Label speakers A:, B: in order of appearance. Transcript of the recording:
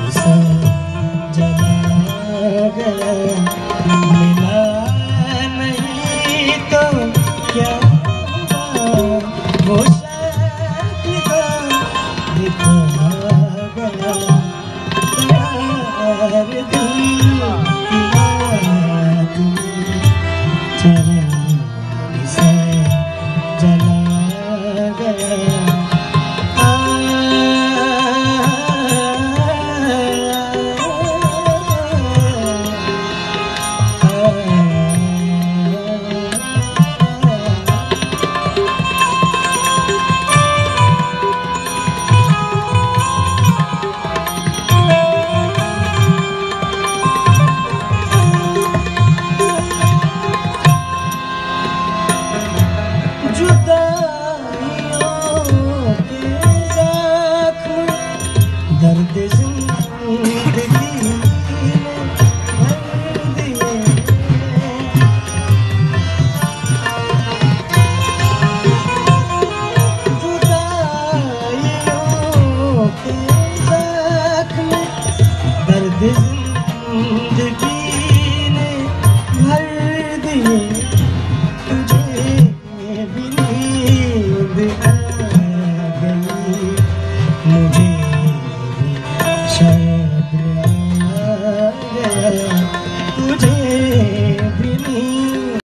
A: इसे जला गया, मिला नहीं तो क्या हुआ, वो शक्ल दिखा गया, प्यार दिल किया तूने, चरण इसे जला गया। दर्द जिंदगी भर दिए, जुदाइयों के जख्म दर्द जिंदगी